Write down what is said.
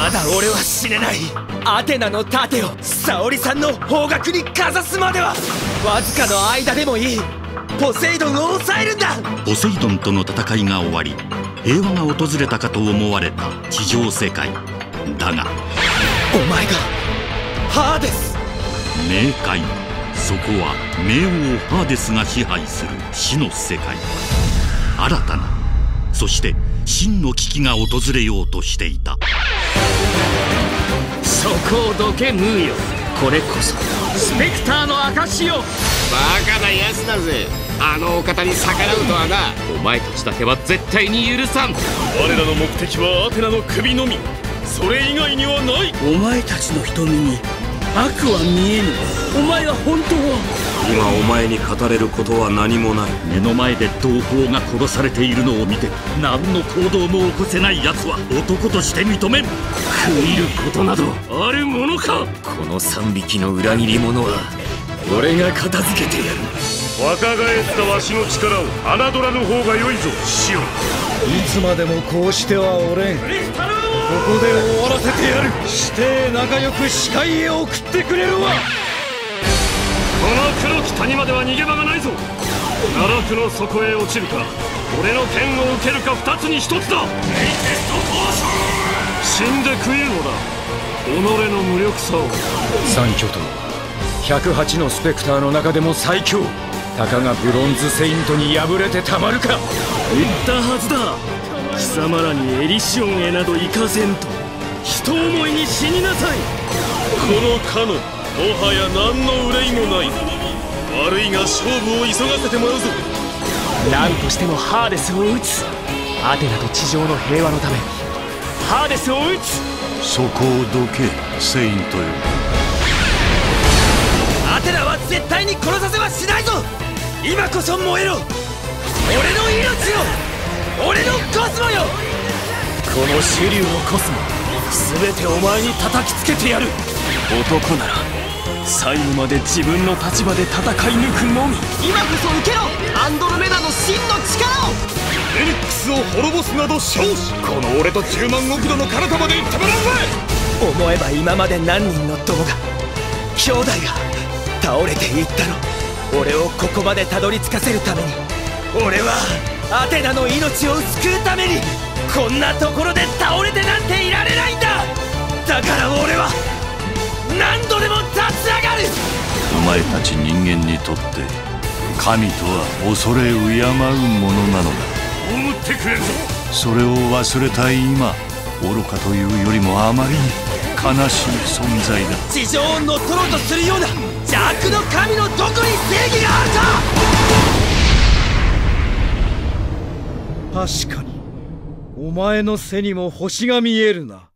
まだ俺は死ねない。アテナの盾を沙織さんの方角にかざすまではわずかの間でもいい。ポセイドンを抑えるんだ。 ポセイドンとの戦いが終わり、平和が訪れたかと思われた地上世界だが、 お前がハーデス。 冥界、そこは冥王ハーデスが支配する死の世界。新たな、そして真の危機が訪れようとしていた。 そこをどけムーよ。これこそスペクターの証よ。 バカなやつだぜ、あのお方に逆らうとはな。 お前たちだけは絶対に許さん。 我らの目的はアテナの首のみ、それ以外にはない。 お前たちの瞳に悪は見えぬ。お前は本当は。 今お前に語れることは何もない。 目の前で同胞が殺されているのを見て何の行動も起こせない奴は男として認めん。 食いることなどあるものか。この3匹の裏切り者は俺が片付けてやる。 若返ったわしの力を侮らぬ方が良いぞ、シオン。 いつまでもこうしてはおれん。ここで終わらせてやる。して仲良く視界へ送ってくれるわ。 この黒き谷までは逃げ場がないぞ。奈落の底へ落ちるか、俺の剣を受けるか、2つに1つだ。死んで食えるのだ、己の無力さを。 三巨頭108のスペクターの中でも最強。たかがブロンズセイントに敗れてたまるか。 言ったはずだ。貴様らにエリシオンへなど行かせんと。人思いに死になさい。 このカノン、もはや何の憂いもない。悪いが勝負を急がせてもらうぞ。 何としてもハーデスを撃つ。アテナと地上の平和のためハーデスを撃つ。 そこをどけ、セイントよ。 アテナは絶対に殺させはしないぞ。今こそ燃えろ。俺の命よ、俺のコスモよ。この主流のコスモ全てお前に叩きつけてやる。男なら最後まで自分の立場で戦い抜くのみ。今こそ受けろ、アンドロメダの真の力を。 フェニックスを滅ぼすなど少子。この俺と10万億度の彼方まで行ってもらうぜ。 思えば今まで何人の友が兄弟が倒れていったの。俺をここまでたどり着かせるために、俺はアテナの命を救うためにこんなところで倒れてなんていられないんだ。だから俺は何度でも立ち上がる。 お前たち人間にとって神とは恐れ敬うものなのだ。 思ってくれるぞ。 それを忘れた今、愚かというよりもあまりに悲しい存在だ。 地上を乗っ取ろうとするような邪悪の神のどこに正義があるか。 確かにお前の背にも星が見えるな。